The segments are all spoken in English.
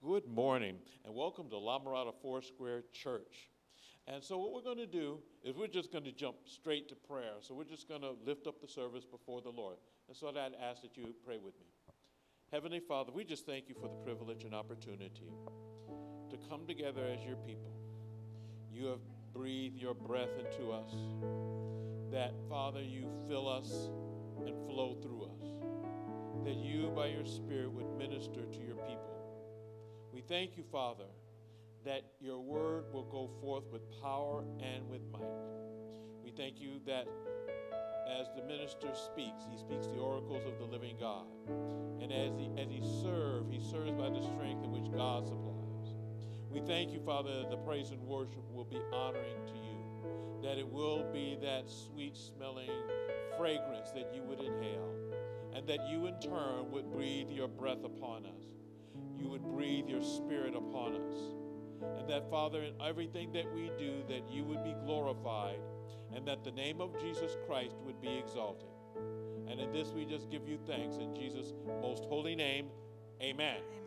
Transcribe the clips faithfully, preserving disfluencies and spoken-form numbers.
Good morning, and welcome to La Mirada Foursquare Church. And so what we're going to do is we're just going to jump straight to prayer. So we're just going to lift up the service before the Lord. And so I'd ask that you pray with me. Heavenly Father, we just thank you for the privilege and opportunity to come together as your people. You have breathed your breath into us, that, Father, you fill us and flow through us, that you, by your Spirit, would minister to your people. We thank you, Father, that your word will go forth with power and with might. We thank you that as the minister speaks, he speaks the oracles of the living God. And as he, as he serves, he serves by the strength in which God supplies. We thank you, Father, that the praise and worship will be honoring to you, that it will be that sweet-smelling fragrance that you would inhale, and that you in turn would breathe your breath upon us. You would breathe your Spirit upon us. And that, Father, in everything that we do, that you would be glorified, and that the name of Jesus Christ would be exalted. And in this we just give you thanks in Jesus' most holy name. Amen. Amen.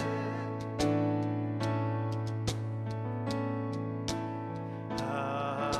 Hallelujah.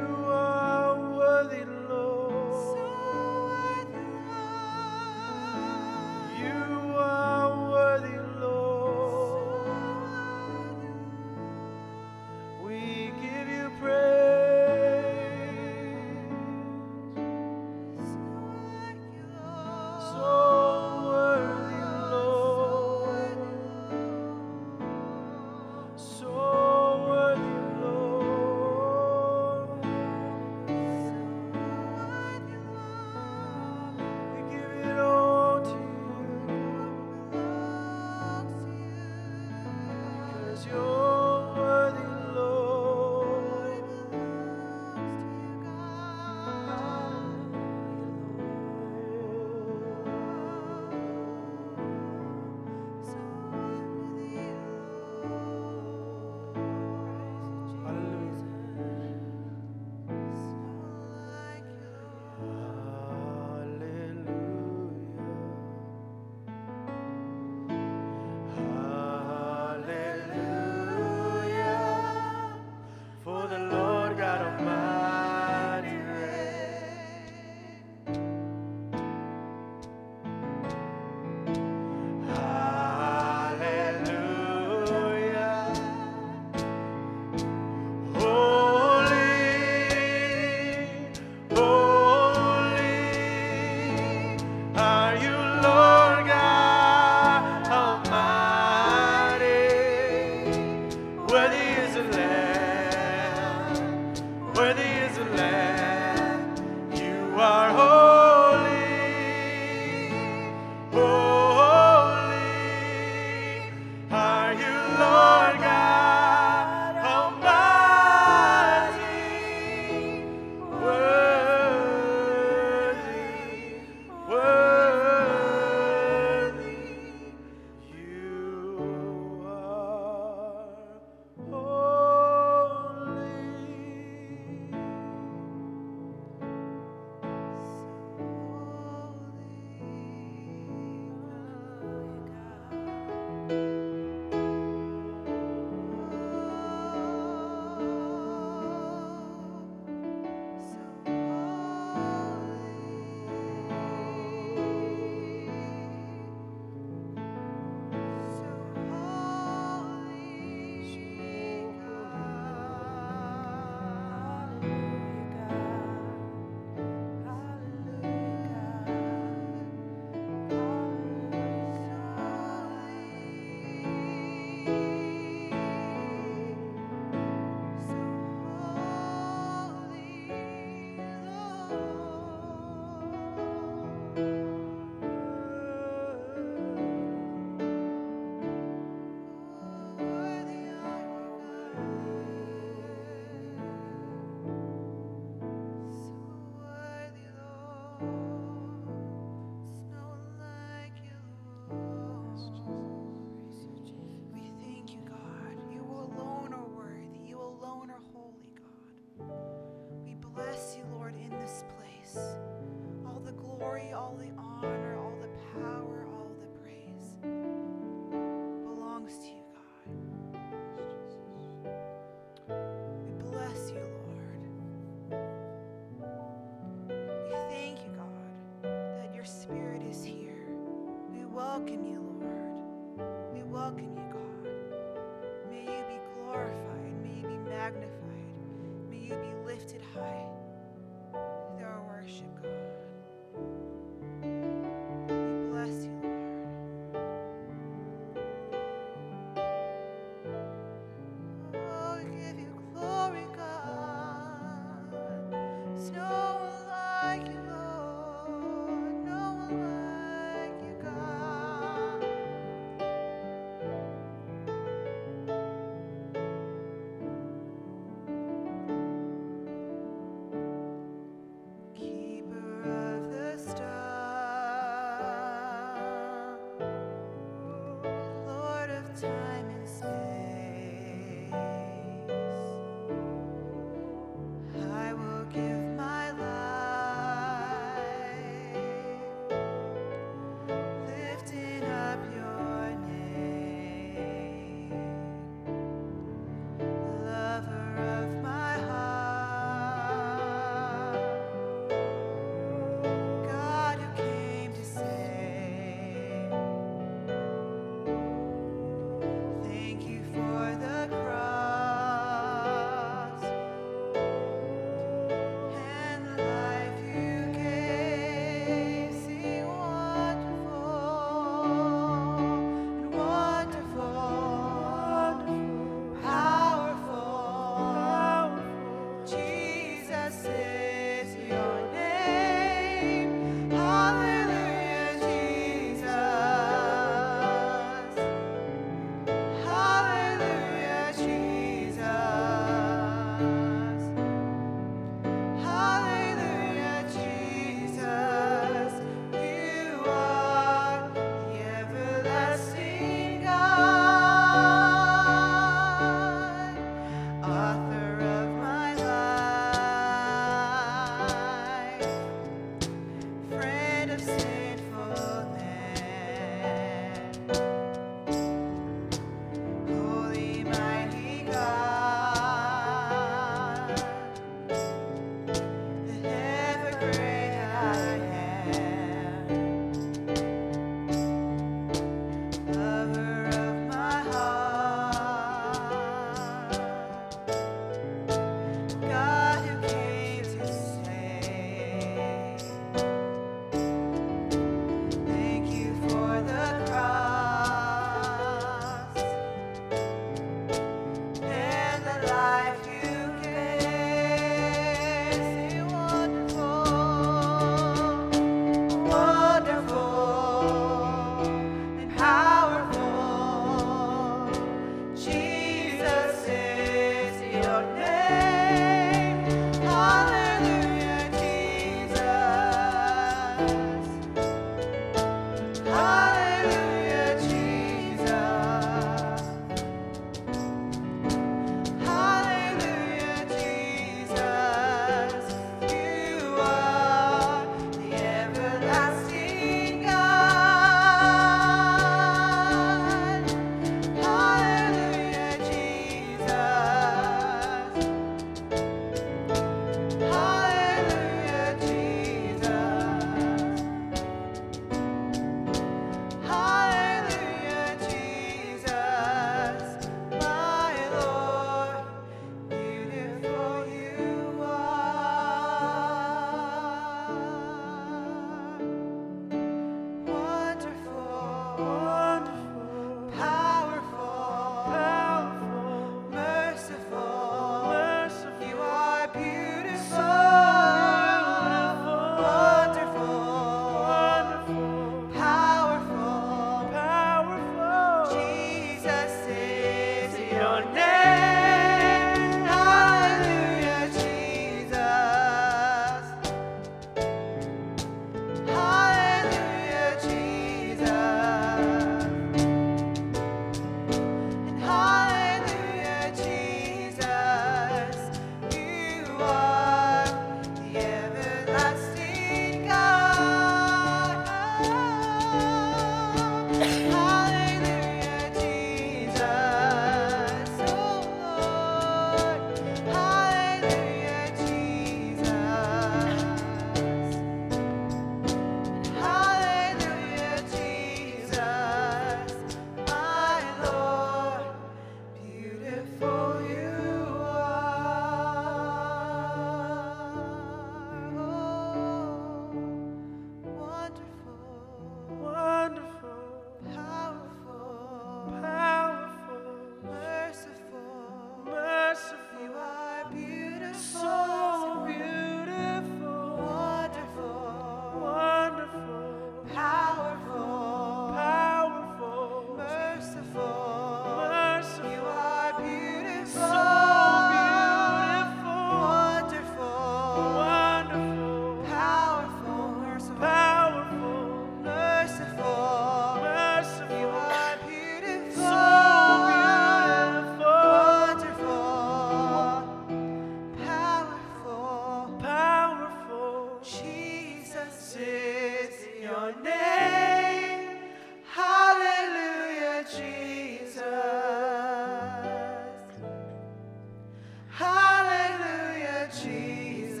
Jesus.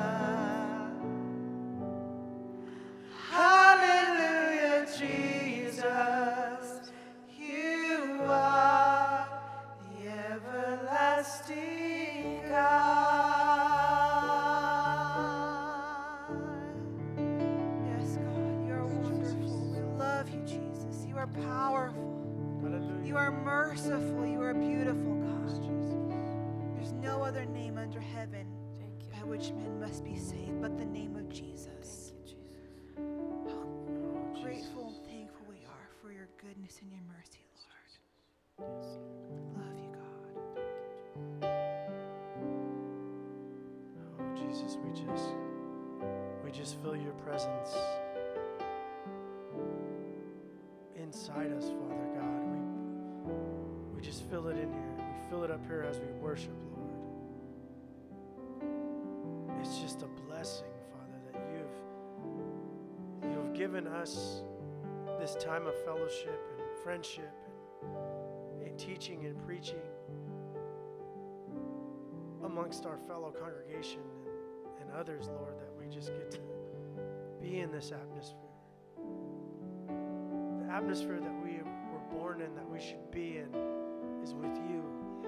Hallelujah, Jesus. You are the everlasting God. Yes, God, you are wonderful. We love you, Jesus. You are powerful. You are merciful. You are beautiful, God. There's no other name under heaven by which men must be saved but the name of Jesus. How grateful and thankful we are for your goodness and your mercy, Lord. Love you, God. Oh, Jesus, we just, we just feel your presence inside us, Father God. We, we just feel it in here. We feel it up here as we worship, Lord. It's just a blessing, Father, that you've, you've given us this time of fellowship and friendship and, and teaching and preaching amongst our fellow congregation and, and others, Lord, that we just get to be in this atmosphere. The atmosphere that we were born in, that we should be in, is with you.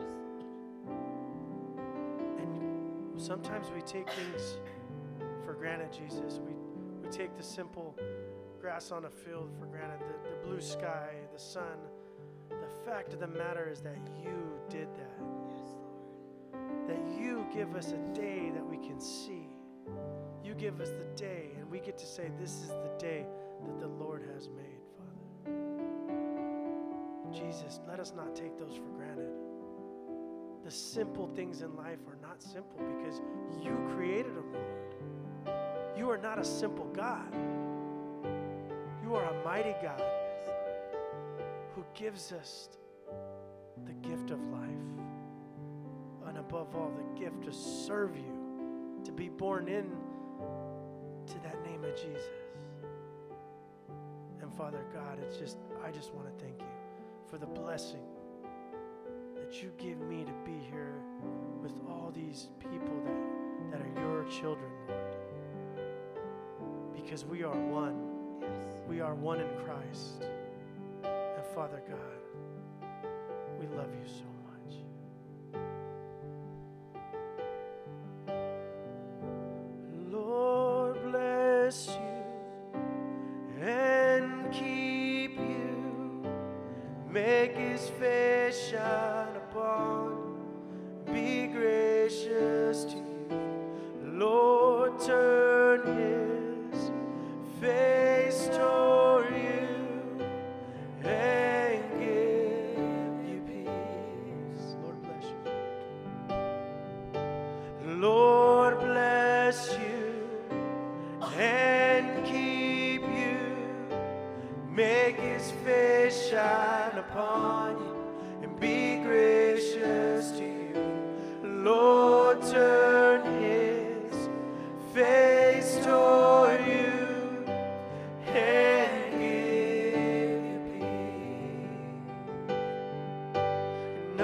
And sometimes we take things for granted, Jesus. We, we take the simple grass on a field for granted, the, the blue sky, the sun. The fact of the matter is that you did that. That you give us a day that we can see. You give us the day, and we get to say, this is the day that the Lord has made, Father. Jesus, let us not take those for granted. The simple things in life are not simple because you created them, Lord. You are not a simple God. You are a mighty God who gives us the gift of life. And above all, the gift to serve you, to be born in to that name of Jesus. And Father God, it's just, I just want to thank you for the blessing that you give me to be here with all these people that, that are your children, Lord. Because we are one. We are one in Christ. And Father God, we love you so much. Bless you and keep you, make his face shine upon you, be gracious to you. Lord, turn his face toward you and give you peace. Lord, bless you. Lord, bless you and keep you, make his face shine upon you, and be gracious to you. Lord, turn his face toward you and give you peace. And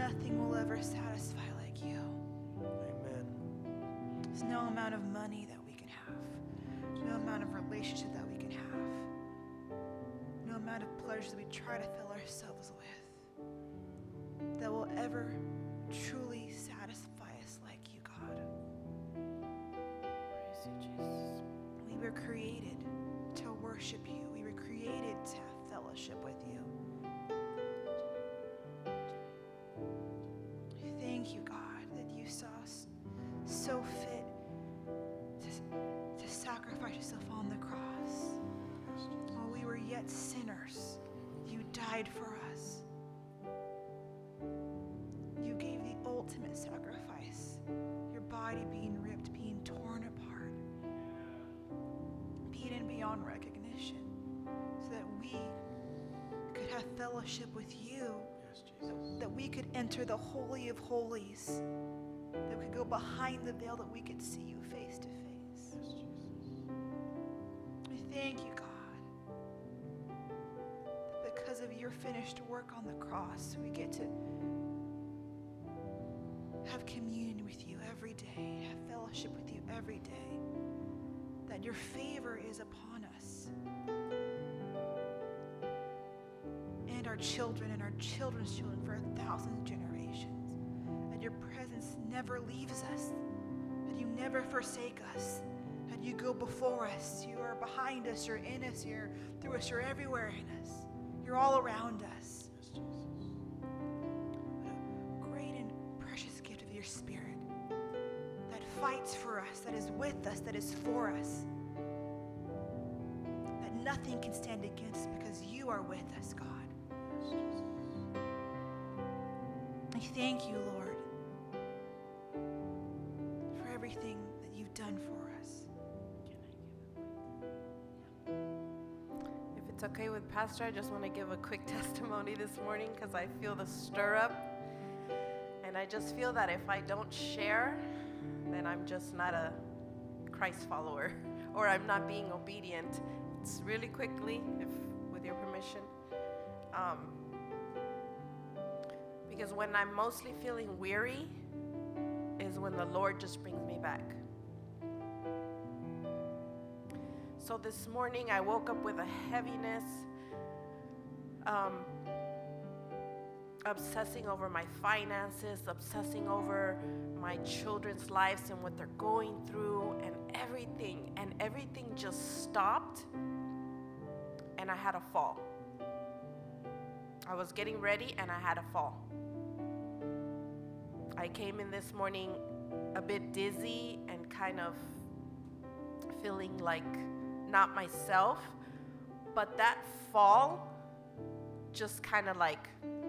nothing will ever satisfy like you. Amen. There's no amount of money that we can have, no amount of relationship that we can have, no amount of pleasure that we try to fill ourselves with that will ever truly satisfy us like you, God. Praise you, Jesus. We were created to worship you. We were created to have fellowship with you. Thank you, God, that you saw us so fit to, to sacrifice yourself on the cross. While we were yet sinners, you died for us. You gave the ultimate sacrifice, your body being ripped, being torn apart, beaten beyond recognition, so that we could have fellowship with you, Yes, Jesus. that we could enter the Holy of Holies, that we could go behind the veil, that we could see you face to face. Yes, Jesus. We thank you, God, that because of your finished work on the cross, we get to have communion with you every day, have fellowship with you every day, that your favor is upon us and our children and our children's children for a thousand generations, that your presence never leaves us, that you never forsake us, that you go before us, you are behind us, you're in us, you're through us, you're everywhere in us, you're all around us. Yes, Jesus. What a great and precious gift of your Spirit that fights for us, that is with us, that is for us, that nothing can stand against us because you are with us, God. Yes, Jesus. I thank you, Lord, for everything that you've done for us. If it's okay with Pastor, I just want to give a quick testimony this morning because I feel the stir up. And I just feel that if I don't share, then I'm just not a Christ follower or I'm not being obedient. It's really quickly, if with your permission. Um, because when I'm mostly feeling weary is when the Lord just brings me back. So this morning I woke up with a heaviness, um, obsessing over my finances, obsessing over my children's lives and what they're going through and everything. And everything just stopped and I had a fall. I was getting ready and I had a fall. I came in this morning a bit dizzy and kind of feeling like not myself, but that fall just kind of like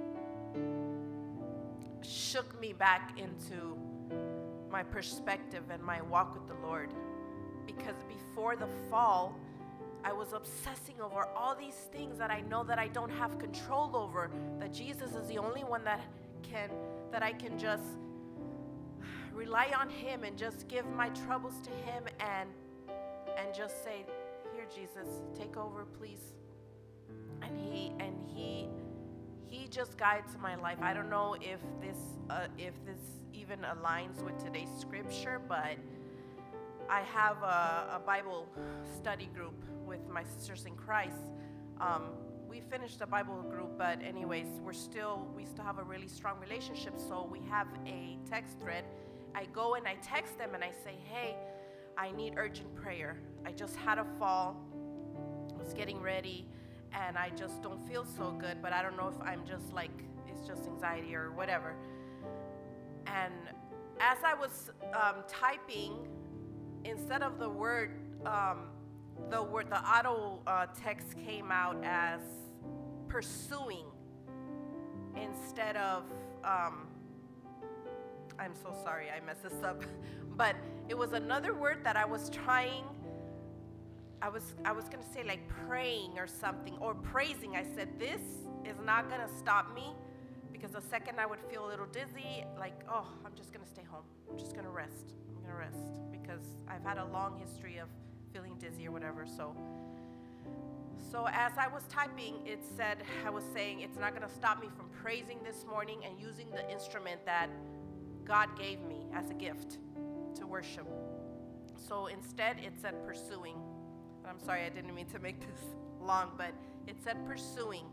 shook me back into my perspective and my walk with the Lord. Because before the fall, I was obsessing over all these things that I know that I don't have control over, that Jesus is the only one that can, that I can just rely on him and just give my troubles to him and and just say, here, Jesus, take over, please. And he and he he just guides my life. I don't know if this uh, if this even aligns with today's scripture, but I have a, a Bible study group with my sisters in Christ. Um, we finished the Bible group, but anyways, we're still we still have a really strong relationship. So we have a text thread. I go and I text them and I say, hey, I need urgent prayer. I just had a fall. I was getting ready and I just don't feel so good, but I don't know if I'm just like, it's just anxiety or whatever. And as I was um, typing, instead of the word, um, the word, the auto uh, text came out as pursuing instead of, um, I'm so sorry, I messed this up. But it was another word that I was trying, I was I was gonna say like praying or something, or praising. I said, this is not gonna stop me, because the second I would feel a little dizzy, like, oh, I'm just gonna stay home. I'm just gonna rest. I'm gonna rest, because I've had a long history of feeling dizzy or whatever. So, So as I was typing, it said, I was saying, it's not going to stop me from praising this morning and using the instrument that God gave me as a gift to worship. So instead, it said pursuing. I'm sorry, I didn't mean to make this long, but it said pursuing.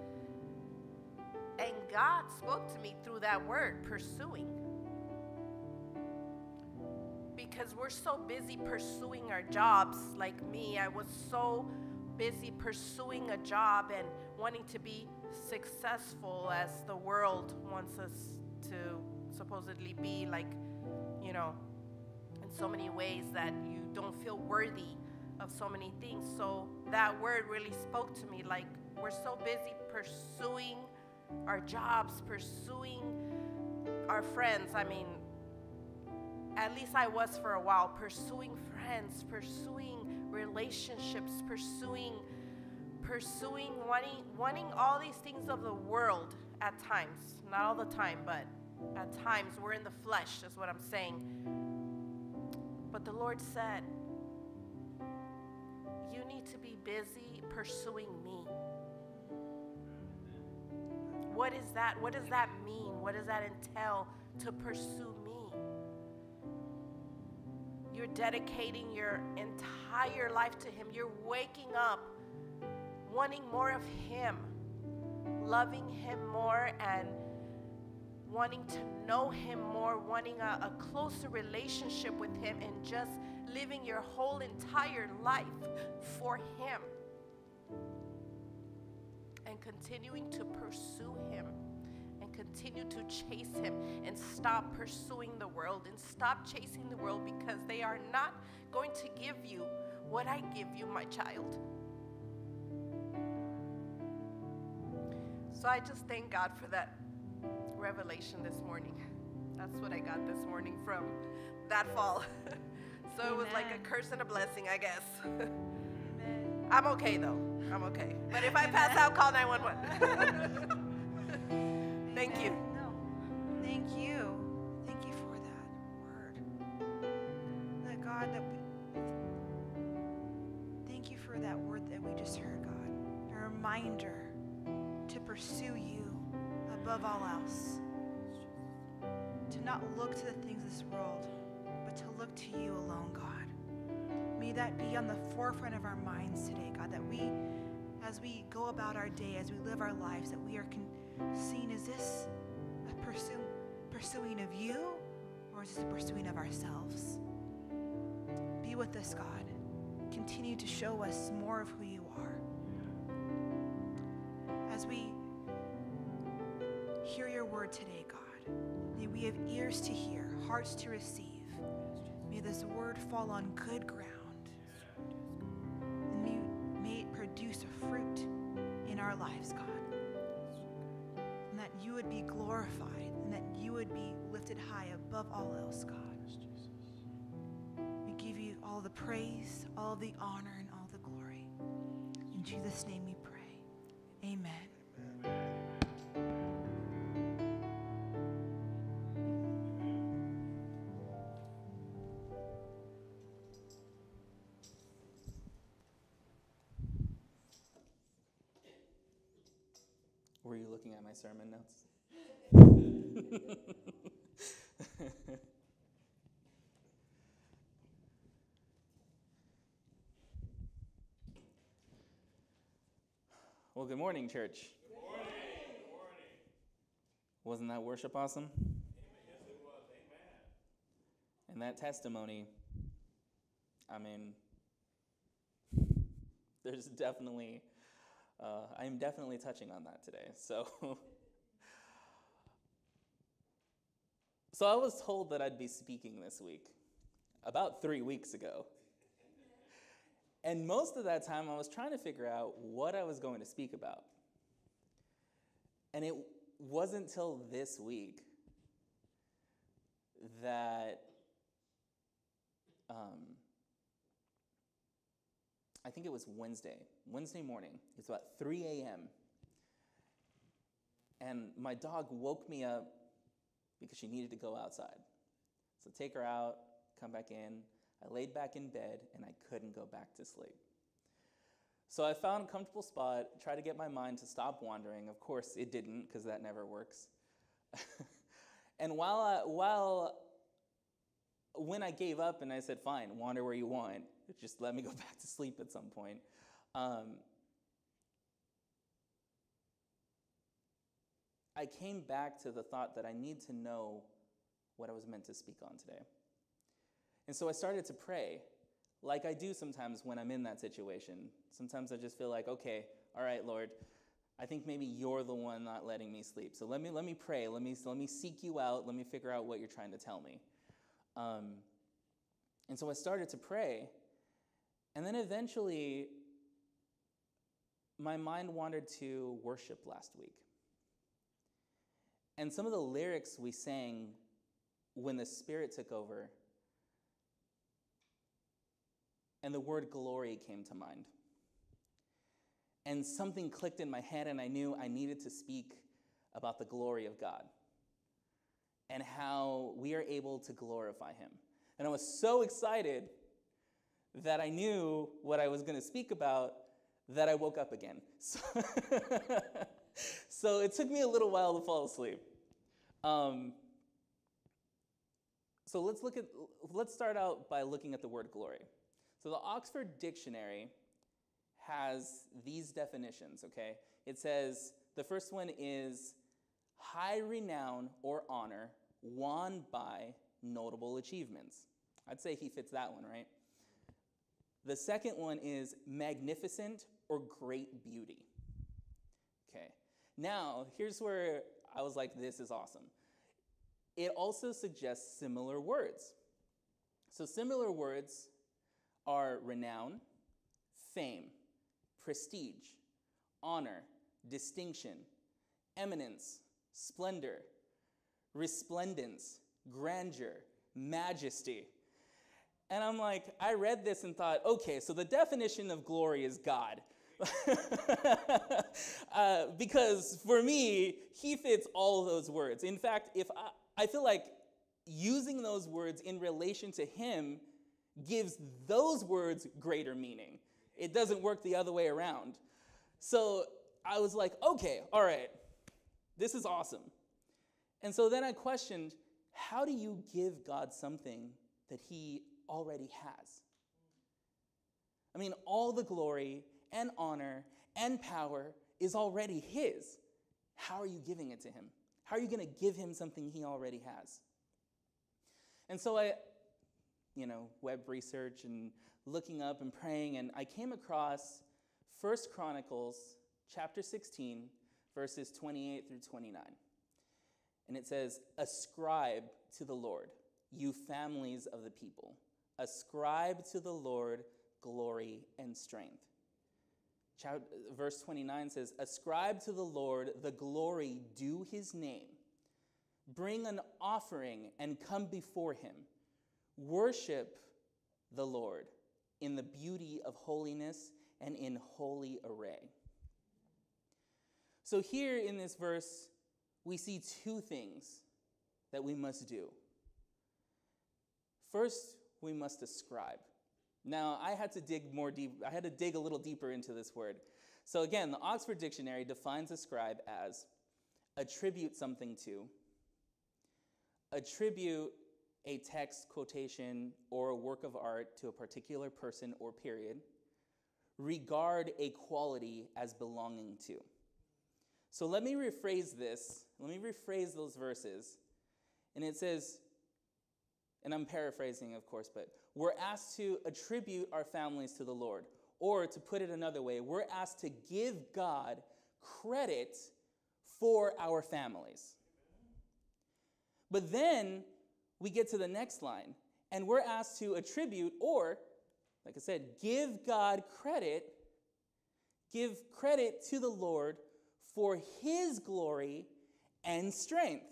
And God spoke to me through that word, pursuing. Because we're so busy pursuing our jobs. Like me, I was so busy pursuing a job and wanting to be successful as the world wants us to supposedly be, like, you know, in so many ways that you don't feel worthy of so many things. So that word really spoke to me, like, we're so busy pursuing our jobs, pursuing our friends. I mean, at least I was for a while, pursuing friends, pursuing relationships, pursuing, pursuing, wanting, wanting all these things of the world at times. Not all the time, but at times we're in the flesh, is what I'm saying. But the Lord said, you need to be busy pursuing me. What is that? What does that mean? What does that entail to pursue me? You're dedicating your entire life to Him. You're waking up wanting more of Him, loving Him more, and wanting to know Him more, wanting a, a closer relationship with Him, and just living your whole entire life for Him. And continuing to pursue Him and continue to chase Him, and stop pursuing the world and stop chasing the world, because they are not going to give you what I give you, my child. So I just thank God for that revelation this morning. That's what I got this morning from that fall. So Amen. It was like a curse and a blessing, I guess. Amen. I'm okay though. I'm okay. But if I Amen. Pass out, call nine one one. Thank you. No. Thank you. Thank you for that word. That God, that we, thank you for that word that we just heard, God. A reminder to pursue you above all else. To not look to the things of this world, but to look to you alone, God. May that be on the forefront of our minds today, God, that we, as we go about our day, as we live our lives, that we are con- seen, is this a pursue, pursuing of you, or is this a pursuing of ourselves? Be with us, God. Continue to show us more of who you are. As we hear your word today, God, may we have ears to hear, hearts to receive. May this word fall on good ground. And may, may it produce a fruit in our lives, God. And that you would be glorified, and that you would be lifted high above all else, God. We give you all the praise, all the honor, and all the glory. In Jesus' name we pray. Amen. Were you looking at my sermon notes? Well, good morning, church. Good morning. Good morning. Wasn't that worship awesome? Amen. Yes, it was. Amen. And that testimony, I mean, there's definitely, uh, I'm definitely touching on that today. So, so I was told that I'd be speaking this week, about three weeks ago. And most of that time, I was trying to figure out what I was going to speak about. And it wasn't till this week that um, I think it was Wednesday, Wednesday morning. It's about three a.m. And my dog woke me up because she needed to go outside. So take her out, come back in. I laid back in bed, and I couldn't go back to sleep. So I found a comfortable spot, tried to get my mind to stop wandering. Of course, it didn't, because that never works. And while I, while when I gave up and I said, fine, wander where you want, just let me go back to sleep at some point, um, I came back to the thought that I need to know what I was meant to speak on today. And so I started to pray, like I do sometimes when I'm in that situation. Sometimes I just feel like, okay, all right, Lord, I think maybe you're the one not letting me sleep. So let me let me pray. Let me let me seek you out. Let me figure out what you're trying to tell me. Um, and so I started to pray, and then eventually my mind wandered to worship last week. And some of the lyrics we sang when the Spirit took over, and the word glory came to mind. And something clicked in my head, and I knew I needed to speak about the glory of God and how we are able to glorify him. And I was so excited that I knew what I was going to speak about that I woke up again. So, so it took me a little while to fall asleep. Um, so let's look at let's start out by looking at the word glory. So the Oxford Dictionary has these definitions, okay? It says, the first one is high renown or honor won by notable achievements. I'd say he fits that one, right? The second one is magnificent or great beauty. Okay, now here's where I was like, this is awesome. It also suggests similar words. So similar words are renown, fame, prestige, honor, distinction, eminence, splendor, resplendence, grandeur, majesty. And I'm like, I read this and thought, okay, so the definition of glory is God. uh, because for me, he fits all of those words. In fact, if I, I feel like using those words in relation to him gives those words greater meaning. It doesn't work the other way around. So I was like, okay, all right, this is awesome. And so then I questioned, how do you give God something that he already has? I mean, all the glory and honor and power is already his. How are you giving it to him? How are you going to give him something he already has? And so I, you know, web research and looking up and praying, and I came across First Chronicles chapter sixteen, verses twenty-eight through twenty-nine. And it says, ascribe to the Lord, you families of the people. Ascribe to the Lord glory and strength. Chapter, verse twenty-nine says, ascribe to the Lord the glory due his name. Bring an offering and come before him. Worship the Lord in the beauty of holiness and in holy array. So here in this verse, we see two things that we must do. First, we must ascribe. Now, I had to dig more deep. I had to dig a little deeper into this word. So again, the Oxford Dictionary defines ascribe as attribute something to, attribute a text, quotation, or a work of art to a particular person or period, regard a quality as belonging to. So let me rephrase this. Let me rephrase those verses. And it says, and I'm paraphrasing, of course, but we're asked to attribute our families to the Lord. Or to put it another way, we're asked to give God credit for our families. But then we get to the next line, and we're asked to attribute, or, like I said, give God credit, give credit to the Lord for his glory and strength.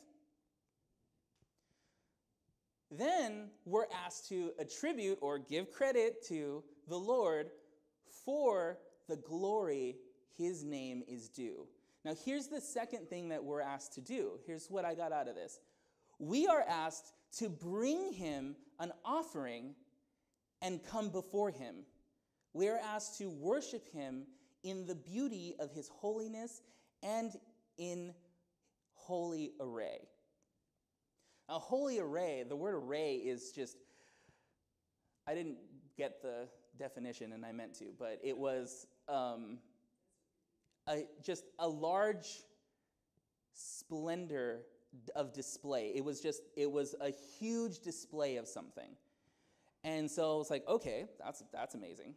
Then we're asked to attribute or give credit to the Lord for the glory his name is due. Now here's the second thing that we're asked to do. Here's what I got out of this. We are asked to bring him an offering and come before him We are asked to worship him in the beauty of his holiness and in holy array. A holy array, the word array is just, I didn't get the definition and I meant to, but it was um, a, just a large splendor of display. It was just, it was a huge display of something. And so it's like, okay, that's that's amazing.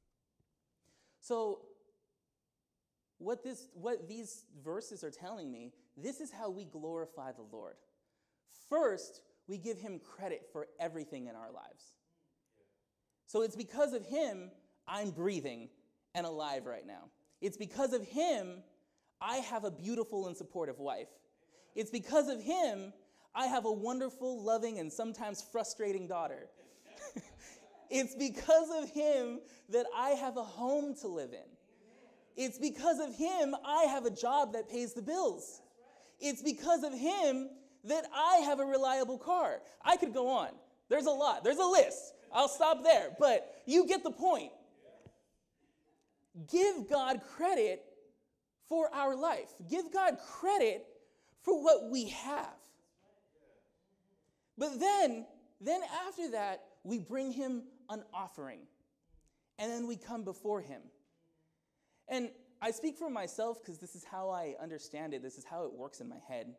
So what this what these verses are telling me, this is how we glorify the Lord. First, we give him credit for everything in our lives. So it's because of him I'm breathing and alive right now. It's because of him I have a beautiful and supportive wife. It's because of him I have a wonderful, loving, and sometimes frustrating daughter. It's because of him that I have a home to live in. It's because of him I have a job that pays the bills. It's because of him that I have a reliable car. I could go on. There's a lot. There's a list. I'll stop there. But you get the point. Give God credit for our life. Give God credit for what we have. But then, then after that, we bring him an offering. And then we come before him. And I speak for myself because this is how I understand it. This is how it works in my head.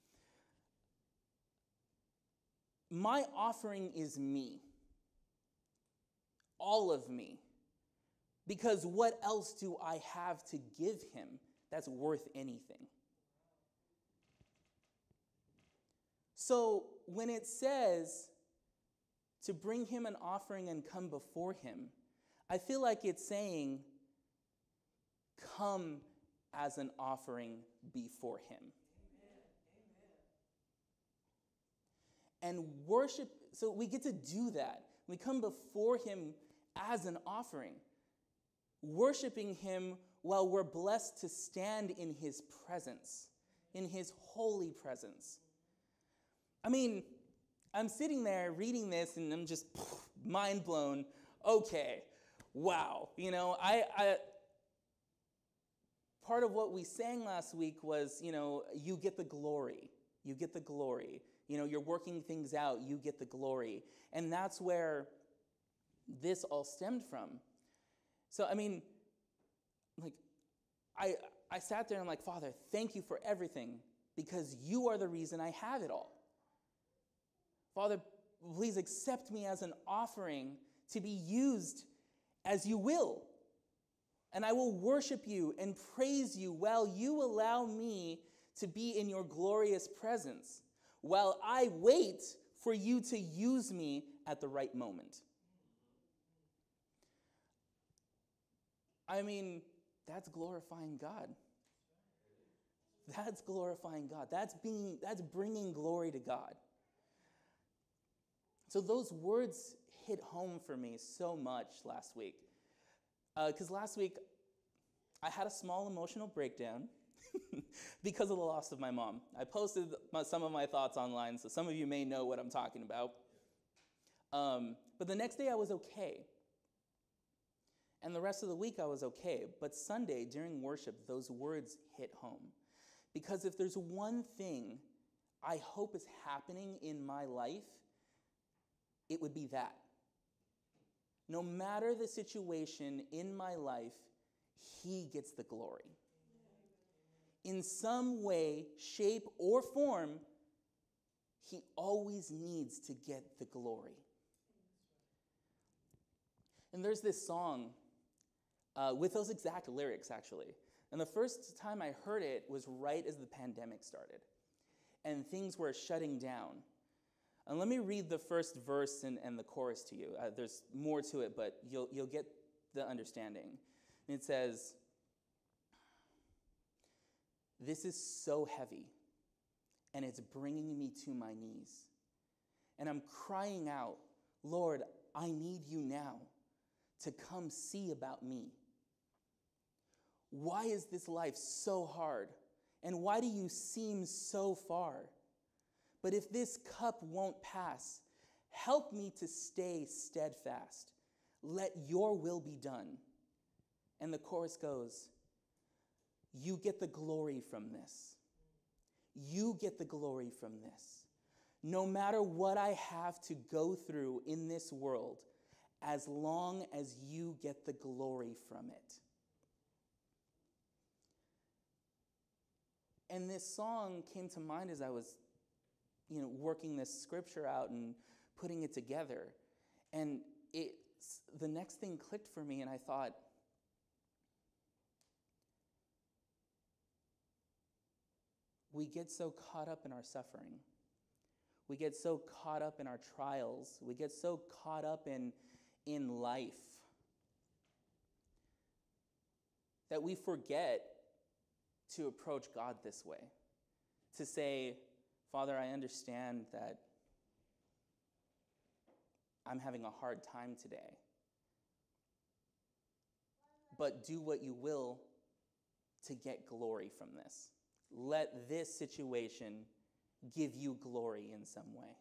My offering is me. All of me. Because what else do I have to give him that's worth anything? So when it says to bring him an offering and come before him, I feel like it's saying, come as an offering before him. Amen. Amen. And worship, so we get to do that. We come before him as an offering, worshiping him while we're blessed to stand in his presence, in his holy presence. I mean, I'm sitting there reading this and I'm just pff, mind blown. Okay, wow. You know, I, I part of what we sang last week was, you know, you get the glory. You get the glory. You know, you're working things out. You get the glory. And that's where this all stemmed from. So, I mean, like, I I sat there and I'm like, Father, thank you for everything because you are the reason I have it all. Father, please accept me as an offering to be used as you will. And I will worship you and praise you while you allow me to be in your glorious presence, while I wait for you to use me at the right moment. I mean, that's glorifying God. That's glorifying God. That's being, that's bringing glory to God. So those words hit home for me so much last week. Because uh, last week, I had a small emotional breakdown because of the loss of my mom. I posted my, some of my thoughts online, so some of you may know what I'm talking about. Um, but the next day, I was okay. And the rest of the week, I was okay. But Sunday, during worship, those words hit home. Because if there's one thing I hope is happening in my life, it would be that. No matter the situation in my life, he gets the glory. In some way, shape, or form, he always needs to get the glory. And there's this song uh, with those exact lyrics, actually. And the first time I heard it was right as the pandemic started. And things were shutting down. And let me read the first verse and, and the chorus to you. Uh, there's more to it, but you'll, you'll get the understanding. And it says, "This is so heavy, and it's bringing me to my knees. And I'm crying out, Lord, I need you now to come see about me. Why is this life so hard? And why do you seem so far? But if this cup won't pass, help me to stay steadfast. Let your will be done. And the chorus goes, you get the glory from this. You get the glory from this. No matter what I have to go through in this world, as long as you get the glory from it. And this song came to mind as I was, you know, working this scripture out and putting it together. And it, the next thing clicked for me, and I thought, we get so caught up in our suffering. We get so caught up in our trials. We get so caught up in, in life that we forget to approach God this way. To say, Father, I understand that I'm having a hard time today. But do what you will to get glory from this. Let this situation give you glory in some way.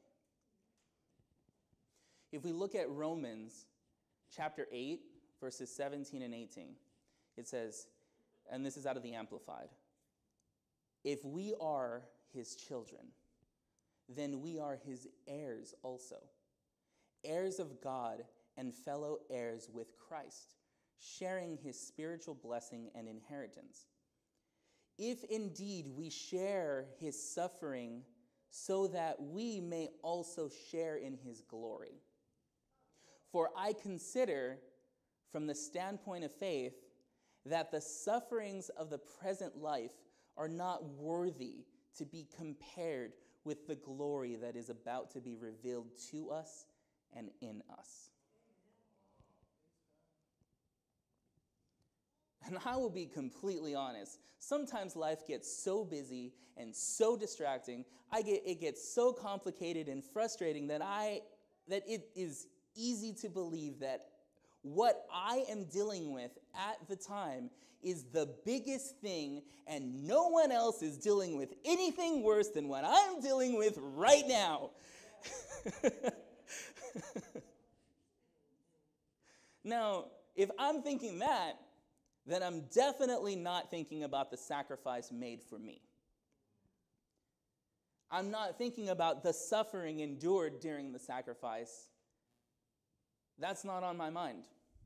If we look at Romans chapter eight, verses seventeen and eighteen, it says, and this is out of the Amplified, if we are his children, then we are his heirs also, heirs of God and fellow heirs with Christ, sharing his spiritual blessing and inheritance. If indeed we share his suffering, so that we may also share in his glory. For I consider, from the standpoint of faith, that the sufferings of the present life are not worthy to be compared with the glory that is about to be revealed to us and in us. And I will be completely honest. Sometimes life gets so busy and so distracting. I get it gets so complicated and frustrating that I that it is easy to believe that what I am dealing with at the time is the biggest thing, and no one else is dealing with anything worse than what I'm dealing with right now. Now, if I'm thinking that, then I'm definitely not thinking about the sacrifice made for me. I'm not thinking about the suffering endured during the sacrifice. That's not on my mind.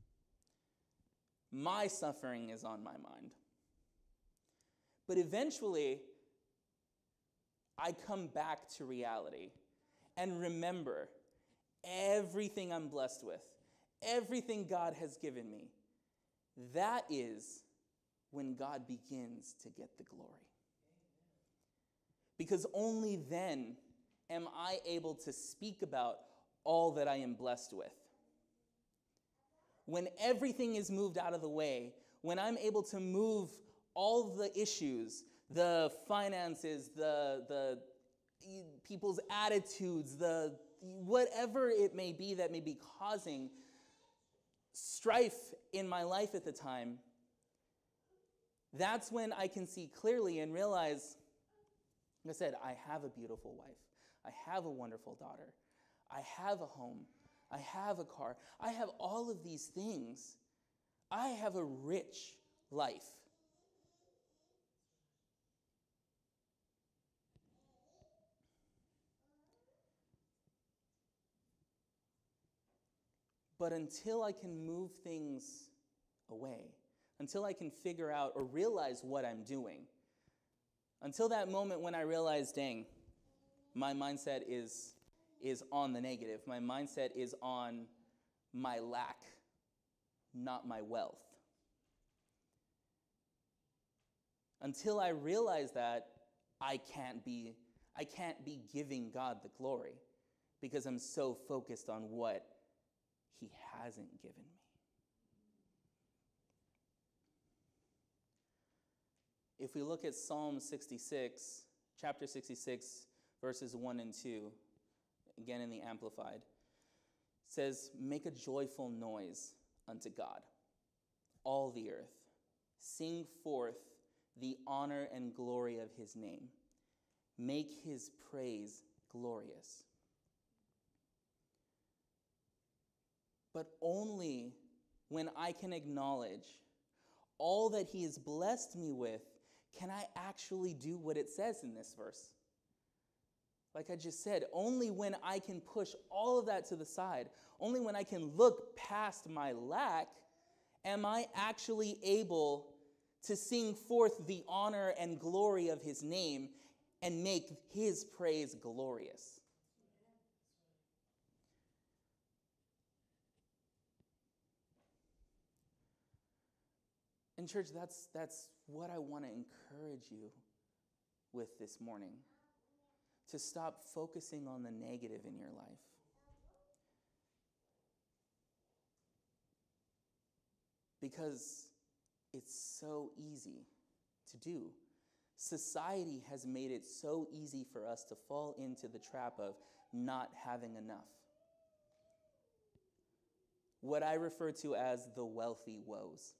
My suffering is on my mind. But eventually, I come back to reality and remember everything I'm blessed with, everything God has given me. That is when God begins to get the glory. Because only then am I able to speak about all that I am blessed with. When everything is moved out of the way, when I'm able to move all the issues, the finances, the, the people's attitudes, the whatever it may be that may be causing strife in my life at the time, that's when I can see clearly and realize, like I said, I have a beautiful wife. I have a wonderful daughter. I have a home. I have a car. I have all of these things. I have a rich life. But until I can move things away, until I can figure out or realize what I'm doing, until that moment when I realize, dang, my mindset is, is on the negative. My mindset is on my lack, not my wealth. Until I realize that, I can't be, I can't be giving God the glory because I'm so focused on what He hasn't given me. If we look at Psalm sixty-six, chapter sixty-six, verses one and two, again in the Amplified, it says, "Make a joyful noise unto God, all the earth. Sing forth the honor and glory of His name. Make His praise glorious." But only when I can acknowledge all that he has blessed me with can I actually do what it says in this verse. Like I just said, only when I can push all of that to the side, only when I can look past my lack, am I actually able to sing forth the honor and glory of his name and make his praise glorious. And church, that's, that's what I want to encourage you with this morning. To stop focusing on the negative in your life. Because it's so easy to do. Society has made it so easy for us to fall into the trap of not having enough. What I refer to as the wealthy woes.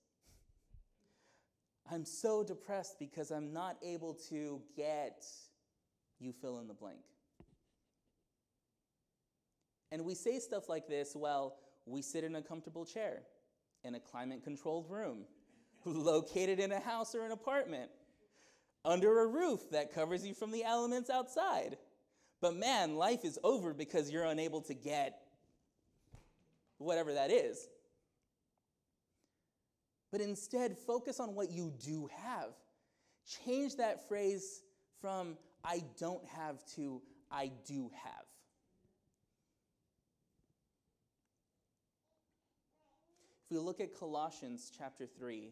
I'm so depressed because I'm not able to get, you fill in the blank. And we say stuff like this, well, we sit in a comfortable chair, in a climate-controlled room, located in a house or an apartment, under a roof that covers you from the elements outside. But man, life is over because you're unable to get whatever that is. But instead, focus on what you do have. Change that phrase from I don't have to I do have. If we look at Colossians chapter three,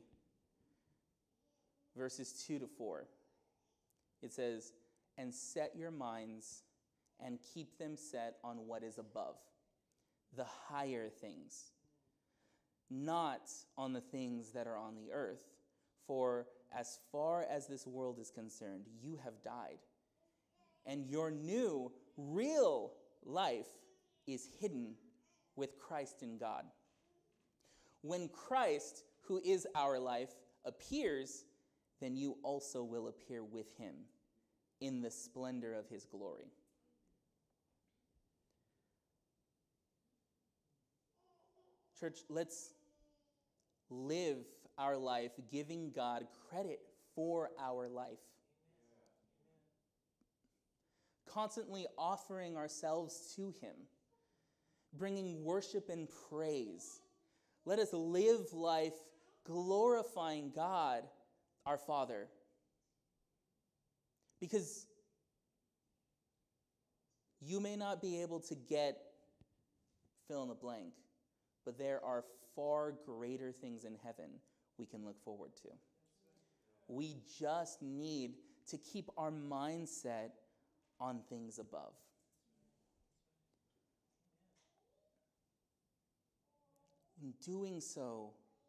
verses two to four, it says, and set your minds and keep them set on what is above, the higher things, not on the things that are on the earth. For as far as this world is concerned, you have died, and your new, real life is hidden with Christ in God. When Christ, who is our life, appears, then you also will appear with him in the splendor of his glory. Church, let's live our life giving God credit for our life. Constantly offering ourselves to him, bringing worship and praise. Let us live life glorifying God, our Father. Because you may not be able to get fill in the blank, but there are far greater things in heaven we can look forward to. We just need to keep our mindset on things above. In doing so,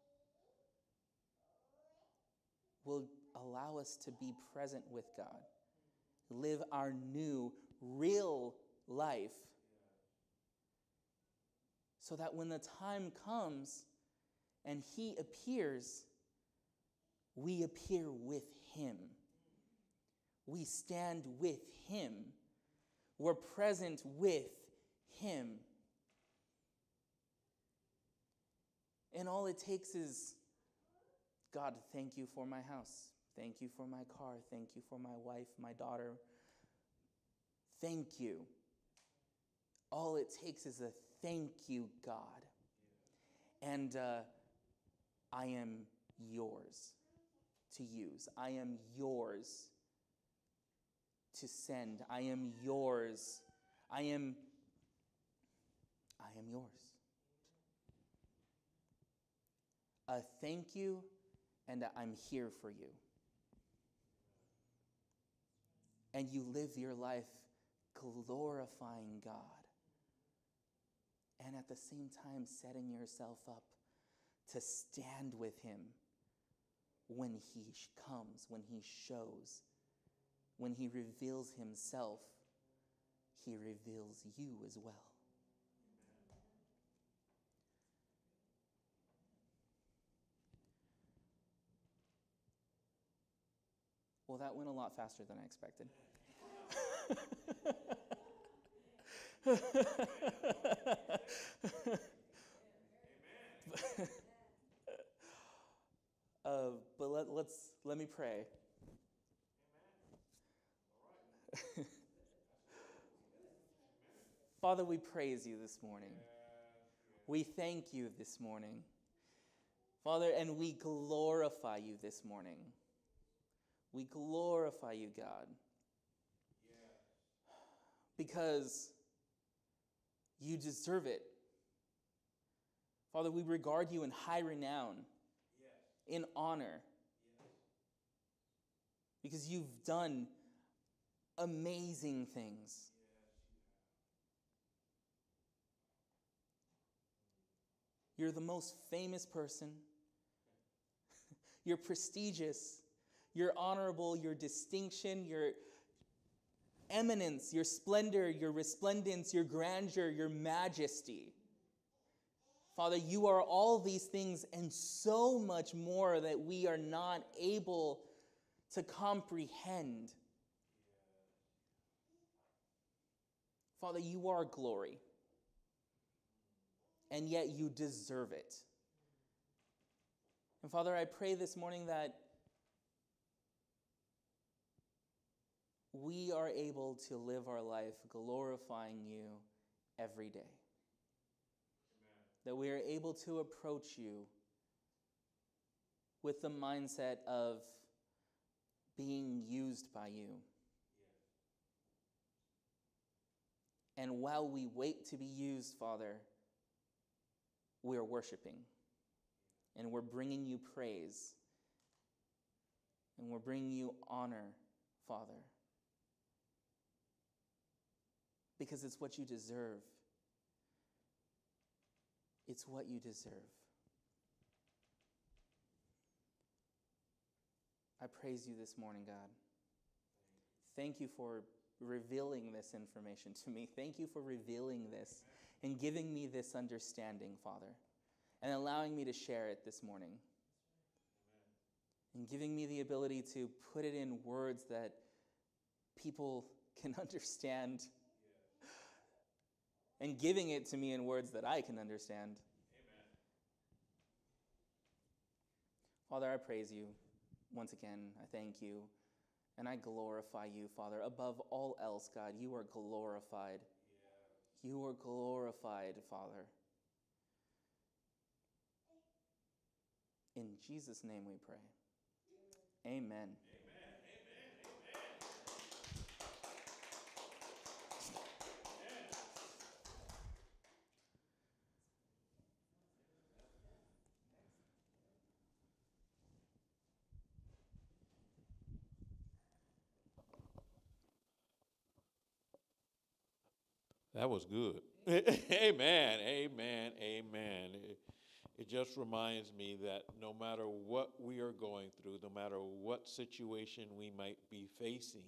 will allow us to be present with God, live our new, real life, so that when the time comes and he appears, we appear with him. We stand with him. We're present with him. And all it takes is, God, thank you for my house. Thank you for my car. Thank you for my wife, my daughter. Thank you. All it takes is a thank you, God. And uh, I am yours to use. I am yours to send. I am yours. I am, I am yours. A thank you and a I'm here for you. And you live your life glorifying God. And at the same time setting yourself up to stand with him when he comes, when he shows, when he reveals himself, he reveals you as well. Well, that went a lot faster than I expected. me pray. Father, we praise you this morning. We thank you this morning. Father, and we glorify you this morning. We glorify you, God. Because you deserve it. Father, we regard you in high renown, in honor, because you've done amazing things. You're the most famous person. You're prestigious. You're honorable. Your distinction, your eminence, your splendor, your resplendence, your grandeur, your majesty. Father, you are all these things and so much more that we are not able to comprehend. Father, you are glory. And yet you deserve it. And Father, I pray this morning that we are able to live our life glorifying you every day. Amen. That we are able to approach you with the mindset of being used by you. Yeah. And while we wait to be used, Father, we are worshiping. And we're bringing you praise. And we're bringing you honor, Father. Because it's what you deserve. It's what you deserve. I praise you this morning, God. Thank you for revealing this information to me. Thank you for revealing this and giving me this understanding, Father, and allowing me to share it this morning. And giving me the ability to put it in words that people can understand. And giving it to me in words that I can understand. Amen. Father, I praise you once again. I thank you. And I glorify you, Father. Above all else, God, you are glorified. Yeah. You are glorified, Father. In Jesus' name we pray. Amen. Amen. That was good. Amen, amen, amen. It, it just reminds me that no matter what we are going through, no matter what situation we might be facing,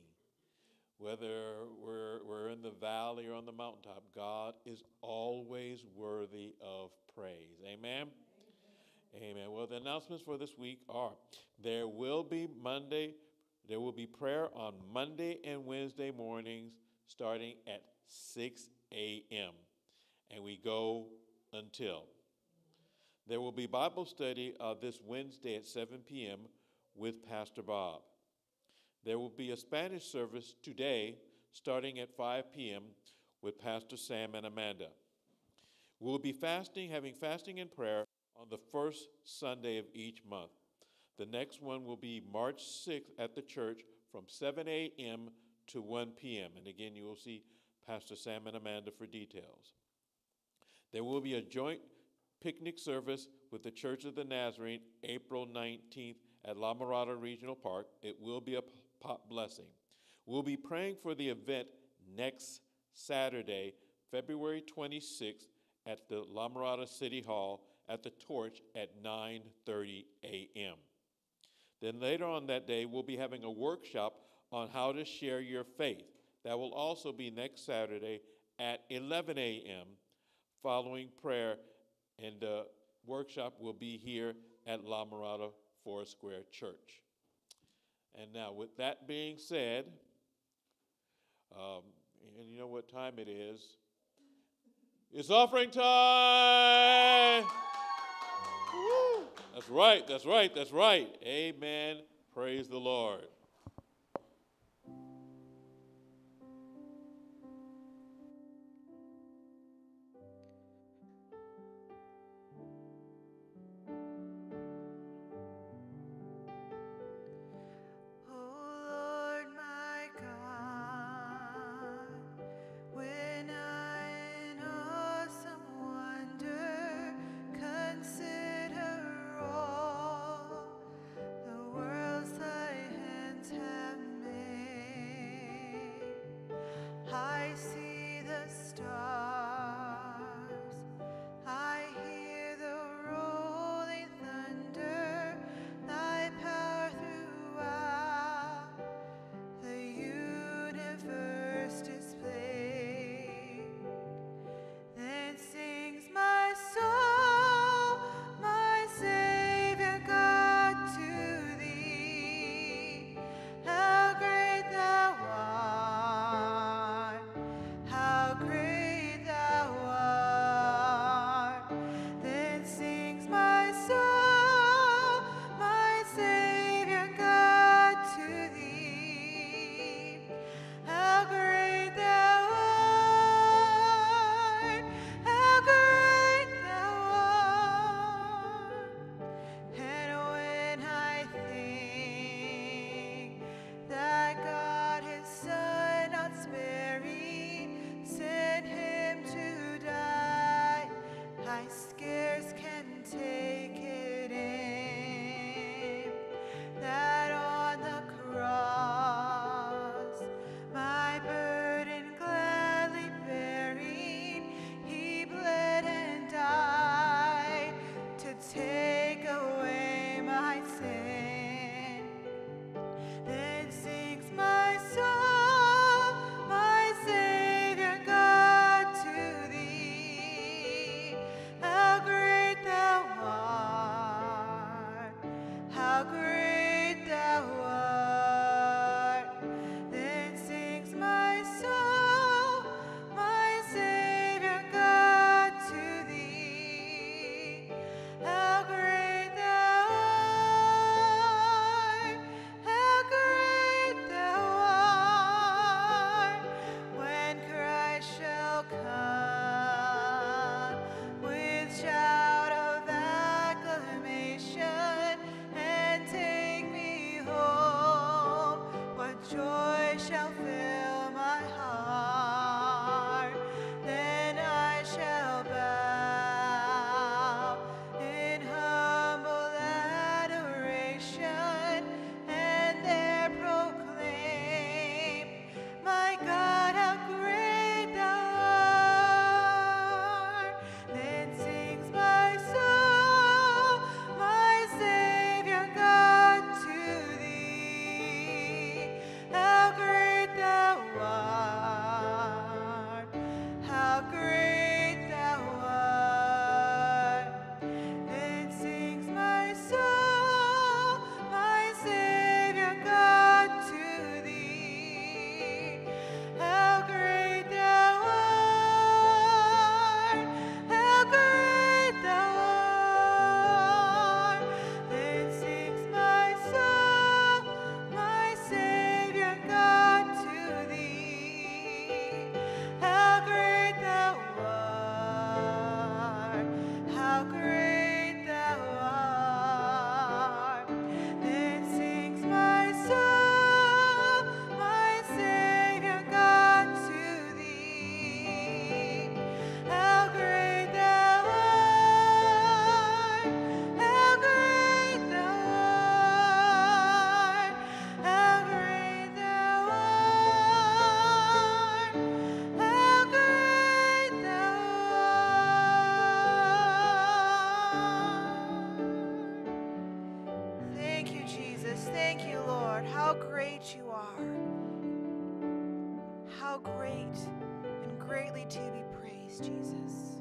whether we're, we're in the valley or on the mountaintop, God is always worthy of praise. Amen? Amen. Amen. Well, the announcements for this week are there will be Monday, there will be prayer on Monday and Wednesday mornings starting at six a.m. and we go until. There will be Bible study uh, this Wednesday at seven p.m. with Pastor Bob. There will be a Spanish service today starting at five p.m. with Pastor Sam and Amanda. We'll be fasting, having fasting and prayer on the first Sunday of each month. The next one will be March sixth at the church from seven a.m. to one p.m. And again, you will see Pastor Sam and Amanda for details. There will be a joint picnic service with the Church of the Nazarene April nineteenth at La Mirada Regional Park. It will be a pot blessing. We'll be praying for the event next Saturday, February twenty-sixth at the La Mirada City Hall at the Torch at nine thirty a.m. Then later on that day, we'll be having a workshop on how to share your faith. That will also be next Saturday at eleven a.m. following prayer, and the workshop will be here at La Mirada Foursquare Church. And now, with that being said, um, and you know what time it is? It's offering time! Woo! That's right, that's right, that's right. Amen. Praise the Lord. Jesus.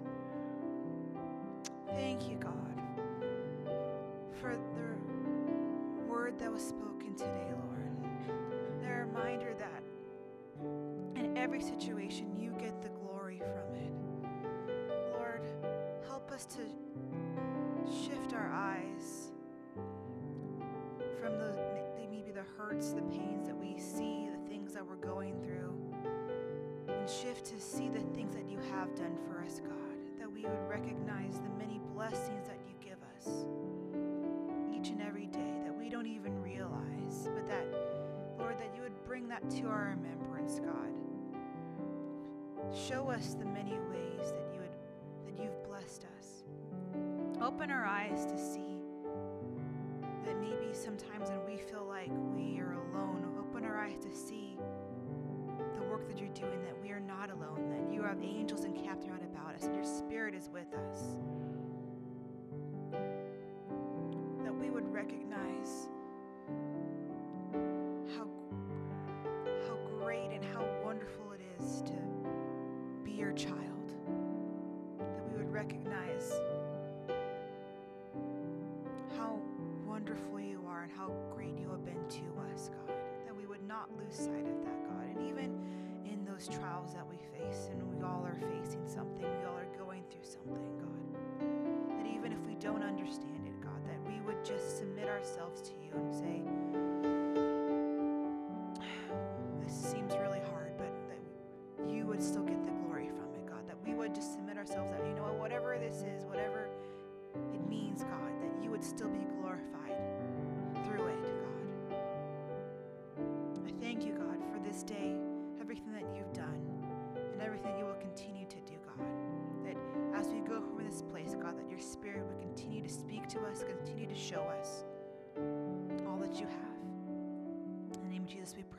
Thank you, God, for the word that was spoken today, Lord. The reminder that in every situation, you get the glory from it. Lord, help us to shift our eyes from the, the hurts, the pains, that we see the things that we're going through, and shift to see the things that you have done for us, God, that we would recognize the many blessings that you give us each and every day that we don't even realize, but that, Lord, that you would bring that to our remembrance, God. Show us the many ways that you would, that you've blessed us. Open our eyes to see that maybe sometimes when we feel like we are alone, open our eyes to see the work that you're doing, that we are not alone, that you have angels encamped around about us, and your Spirit is with us. That we would recognize how, how great and how wonderful it is to be your child. That we would recognize how wonderful you are and how great you have been to us, God. That we would not lose sight of that, God. And even in those trials that we face, and we all are facing something, we all are going through something, God. That even if we don't understand it, God, that we would just submit ourselves to you and say, this seems really hard, but that you would still get the glory from it, God. That we would just submit ourselves that, you know what, whatever this is, whatever it means, God, that you would still be glorified through it, God. I thank you, God, for this day, everything that you've done, and everything that you will continue to do, God. That as we go from this place, God, that your Spirit would continue to speak to us, continue to show us all that you have. In the name of Jesus, we pray.